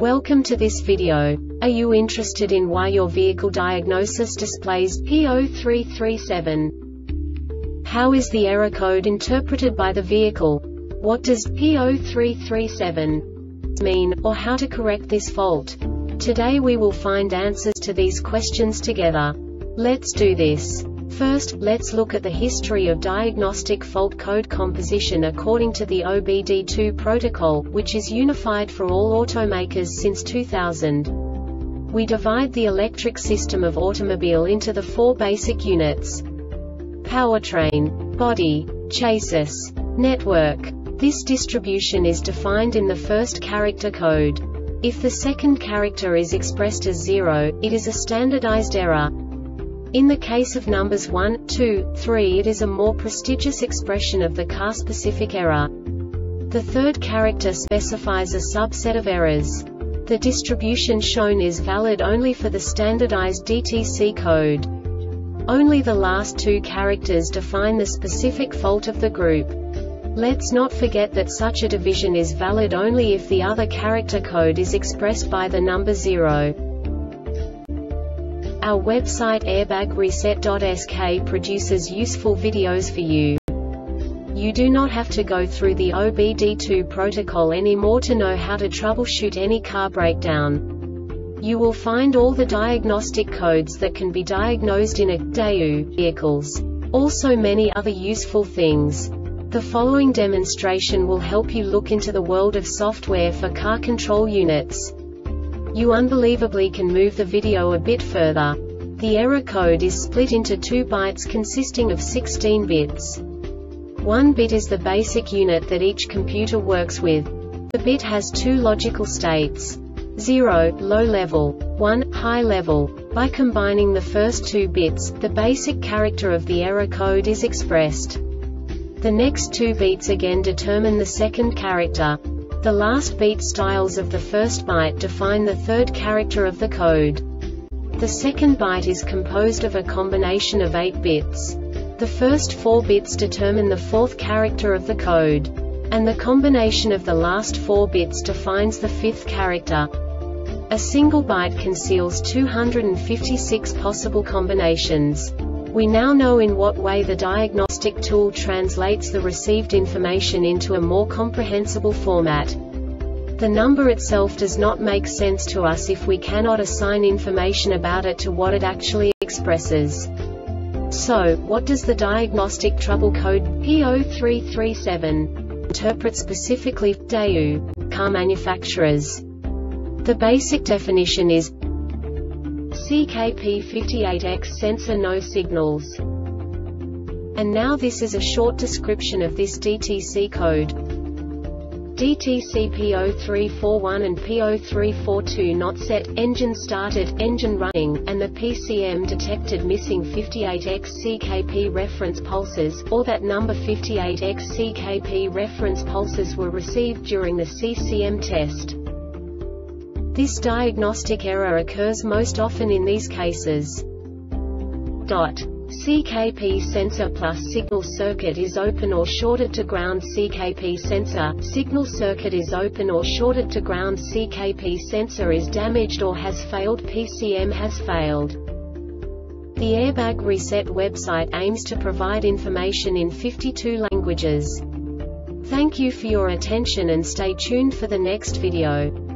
Welcome to this video. Are you interested in why your vehicle diagnosis displays P0337? How is the error code interpreted by the vehicle? What does P0337 mean, or how to correct this fault? Today we will find answers to these questions together. Let's do this. First, let's look at the history of diagnostic fault code composition according to the OBD2 protocol, which is unified for all automakers since 2000. We divide the electric system of automobile into the four basic units: powertrain, body, chassis, network. This distribution is defined in the first character code. If the second character is expressed as 0, it is a standardized error. In the case of numbers 1, 2, 3, it is a more prestigious expression of the car-specific error. The third character specifies a subset of errors. The distribution shown is valid only for the standardized DTC code. Only the last two characters define the specific fault of the group. Let's not forget that such a division is valid only if the other character code is expressed by the number 0. Our website airbagreset.sk produces useful videos for you. You do not have to go through the OBD2 protocol anymore to know how to troubleshoot any car breakdown. You will find all the diagnostic codes that can be diagnosed in a Daewoo vehicles. Also many other useful things. The following demonstration will help you look into the world of software for car control units. You unbelievably can move the video a bit further. The error code is split into 2 bytes consisting of 16 bits. 1 bit is the basic unit that each computer works with. The bit has 2 logical states: 0, low level, 1, high level. By combining the first 2 bits, the basic character of the error code is expressed. The next 2 beats again determine the second character. The last beat styles of the first byte define the third character of the code. The second byte is composed of a combination of 8 bits. The first 4 bits determine the fourth character of the code. And the combination of the last 4 bits defines the fifth character. A single byte conceals 256 possible combinations. We now know in what way the diagnostic tool translates the received information into a more comprehensible format. The number itself does not make sense to us if we cannot assign information about it to what it actually expresses. So, what does the diagnostic trouble code P0337 interpret specifically for Daewoo car manufacturers? The basic definition is CKP58X sensor no signals. And now this is a short description of this DTC code. DTC P0341 and P0342 not set, engine started, engine running, and the PCM detected missing 58X CKP reference pulses, or that number 58X CKP reference pulses were received during the CCM test. This diagnostic error occurs most often in these cases. CKP sensor plus signal circuit is open or shorted to ground. CKP sensor, signal circuit is open or shorted to ground. CKP sensor is damaged or has failed. PCM has failed. The Airbag Reset website aims to provide information in 52 languages. Thank you for your attention and stay tuned for the next video.